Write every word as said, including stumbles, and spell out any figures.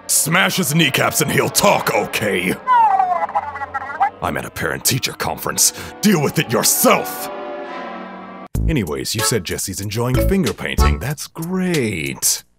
Smash his kneecaps and he'll talk, okay? I'm at a parent-teacher conference. Deal with it yourself! Anyways, you said Jesse's enjoying finger painting. That's great.